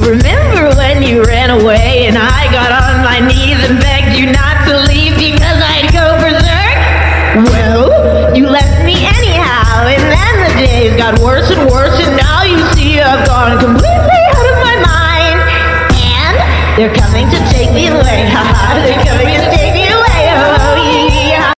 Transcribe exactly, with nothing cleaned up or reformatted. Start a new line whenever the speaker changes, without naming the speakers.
Remember when you ran away and I got on my knees and begged you not to leave because I'd go berserk? Well, you left me anyhow, and then the days got worse and worse, and now you see I've gone completely out of my mind. And they're coming to take me away, haha, they're coming to take me